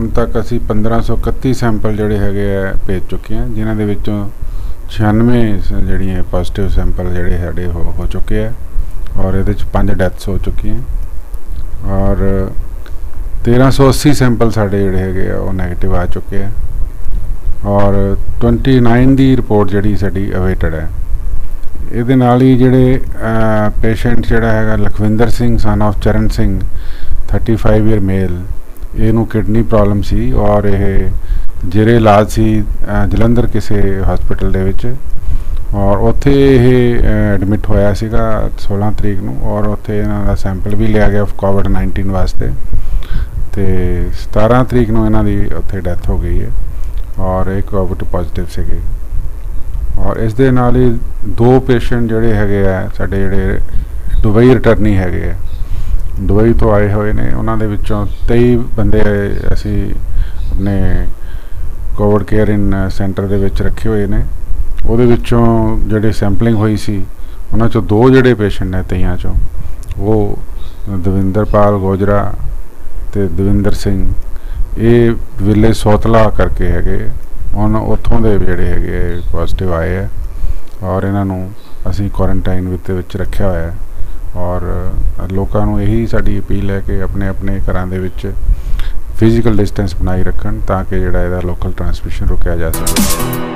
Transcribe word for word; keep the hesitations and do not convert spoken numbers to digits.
तक असी पंद्रह सौ इकत्ती सैंपल जोड़े है भेज चुके हैं, जिन्हों के विचों छियानवे जड़ियाँ पॉजिटिव सैंपल जोड़े साढ़े हो, हो चुके हैं और ये पाँच डैथ्स हो चुकी हैं और तेरह सौ अस्सी सैंपल साढ़े जोड़े है वो नैगेटिव आ चुके हैं और ट्वेंटी नाइन की रिपोर्ट जी साड़ी अवेटेड है। ये नाल ही जोड़े पेशेंट जोड़ा है Lakhwinder Singh son of Charan Singh thirty five year male, इनू किडनी प्रॉब्लम सी और ये जेरे इलाज सी जलंधर किसी हॉस्पिटल दे विच और उत्थे ये एडमिट होया सीगा सोलह तरीक नूं और उत्थे इन्हां दा सैंपल भी लिया गया कोविड नाइनटीन वास्ते ते सतारह तरीक नूं इन्हां दी उत्थे डैथ हो गई है और एक कोविड पॉजिटिव सीगे और इस दे नाल ही दो पेशेंट जिहड़े हैगे आ साडे जिहड़े दुबई रिटर्नी हैगे आ, दुबई तो आए हुए ने, उन्हां दे विचों तेई बंदे असी अपने कोविड केयर इन सेंटर दे विच रखे हुए ने। उहदे विचों जिहड़ी सैंपलिंग हुई सी उन्हां चों दो जिहड़े पेशेंट ने तेईयां चों वो दविंदरपाल गोजरा ते दविंदर सिंह ये विलेज सोतला करके हैगे, उन उत्थों दे जिहड़े हैगे पॉजिटिव आए है और इन्हां नूं असीं क्वारंटाइन विच रखिया होया है और लोगों को यही साड़ी अपील है कि अपने अपने घरां दे विच फिजिकल डिस्टेंस बनाई रखन ताकि जिहड़ा इहदा लोकल ट्रांसमिशन रोकिया जा सके।